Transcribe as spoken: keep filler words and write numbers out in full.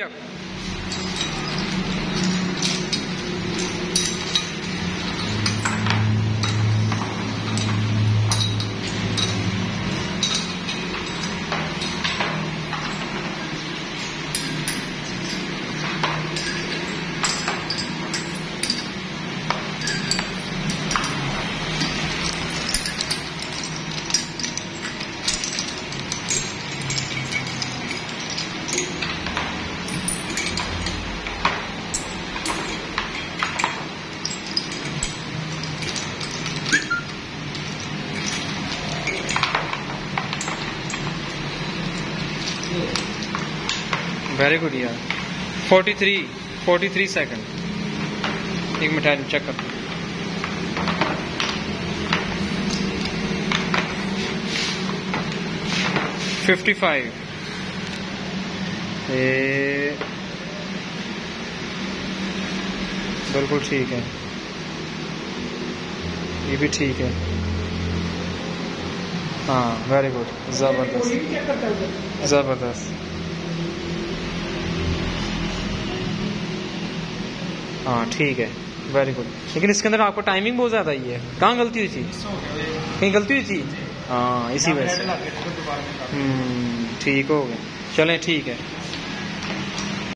Very good यार। Forty three forty three second. एक minute check कर। Fifty five. बिल्कुल ठीक है, ये भी ठीक है। हाँ वेरी गुड, जबरदस्त जबरदस्त। हाँ ठीक है, वेरी गुड। लेकिन इसके अंदर आपको टाइमिंग बहुत ज़्यादा ही है, कहाँ गलती हुई थी? कहीं गलती हुई थी? हाँ इसी वजह से। हम्म ठीक हो गया, चलें ठीक है।